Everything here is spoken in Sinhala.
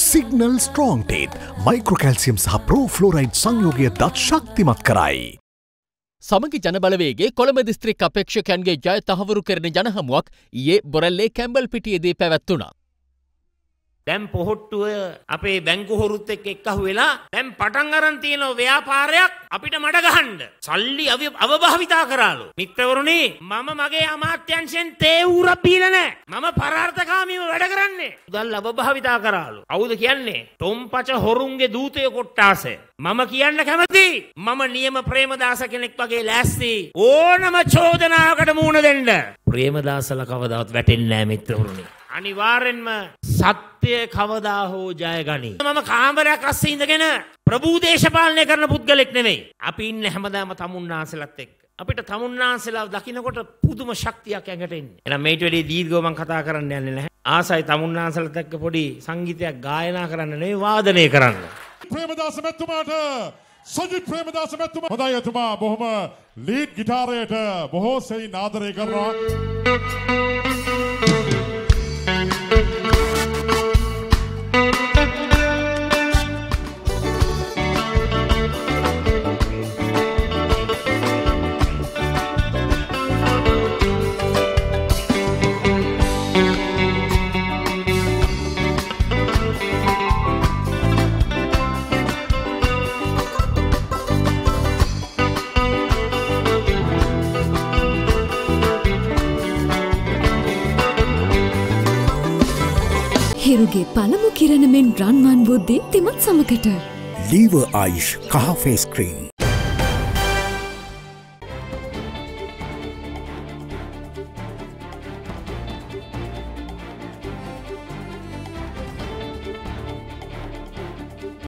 සිග්නල් ස්ට්‍රෝං ටීත් මයික්‍රෝකැල්සියම් සහ ප්‍රෝෆ්ලෝරයිඩ් සංයෝගය දත් ශක්තිමත් කරයි. සමගි ජනබලවේගේ කොළඹ දිස්ත්‍රික් අපේක්ෂකයන්ගේ ජය තහවුරු කරන ජනහමුවක් ඊයේ බොරැල්ලේ කැම්බල් පිටියේදී පැවැත්වුණා. දැන් පොහොට්ටුව අපේ බැංකු හොරුත් එක්ක අහු වෙලා දැන් පටන් අරන් තියෙන ව්‍යාපාරයක් අපිට මඩ ගහන්න සල්ලි අවභාවිතා කරාලු. මිත්‍රවරුනි මම මගේ අමාත්‍යංශෙන් තේ ඌරක් බීලා නැහැ. මම පරාර්ථකාමීව වැඩ කරන්නේ. උදල් අවභාවිතා කරාලු. කවුද කියන්නේ? ටොම්පච හොරුන්ගේ දූතය කොට්ටාසය. මම කියන්න කැමති. මම නියම ප්‍රේමදාස කෙනෙක් වගේ ලෑස්ති. ඕනම චෝදනාවකට මුහුණ දෙන්න. ප්‍රේමදාසලා කවදාවත් වැටෙන්නේ නැහැ මිත්‍රවරුනි. අනිවාර්යෙන්ම සත්‍ය කවදා හෝ ජය ගනී. මම කාමරයක් අස්සේ ඉඳගෙන ප්‍රභූ දේශපාලනය කරන පුද්ගලෙක් නෙමෙයි. අපි ඉන්නේ හැමදාම තමුන්නාන්සලත් එක්ක. අපිට තමුන්නාන්සලා දකින්නකොට පුදුම ශක්තියක් ඇඟට එන්නේ. එහෙනම් මේට වැඩි දීර්ඝව මම කතා කරන්න යන්නේ නැහැ. ආසයි තමුන්නාන්සලත් එක්ක පොඩි සංගීතයක් ගායනා කරන්න නෙවෙයි වාදනය කරන්න. ප්‍රේමදාස මැතිතුමාට සජිත් ප්‍රේමදාස මැතිතුමා හොඳයි එතුමා බොහොම ලීඩ් ගිටාරයට බොහෝ සෙයින් ආදරය කරනවා. හිරුගේ පළමු කිරණ මෙන් රන්වන් වූ දීප්තිමත් සමකට ලීවර් ආයුෂ් කහ ෆේස් ක්‍රීම්